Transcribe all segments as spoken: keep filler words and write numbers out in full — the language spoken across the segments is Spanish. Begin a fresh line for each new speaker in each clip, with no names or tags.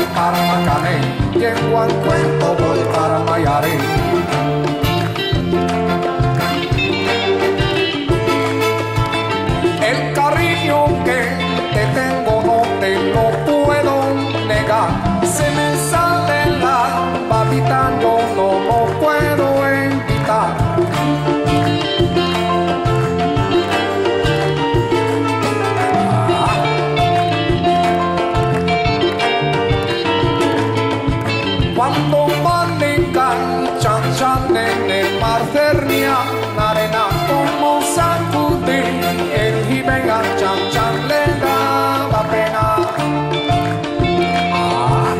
para Macané, y en Juan Cuento voy para Mayare. El cariño que te tengo no te lo puedo negar, se me sale la babita, yo no lo puedo evitar. Cuando manejan chan chan en el mar Cernia, la arena como sacudir, el jibe al chan chan le daba pena. Ah.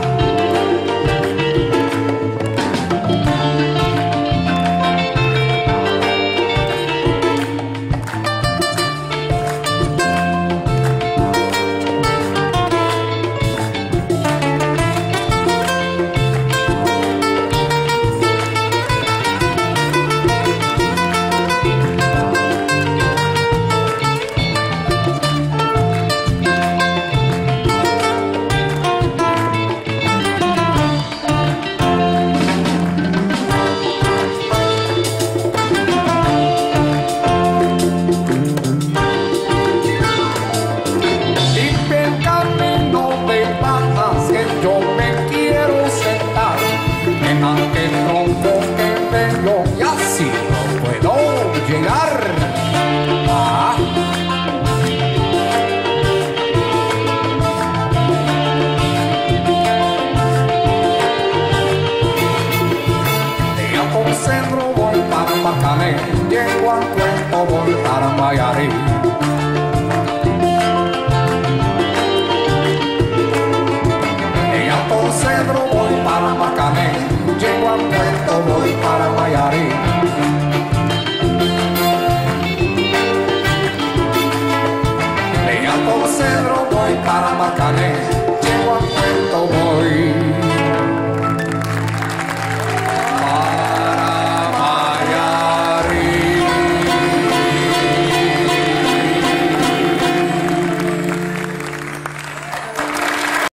Yo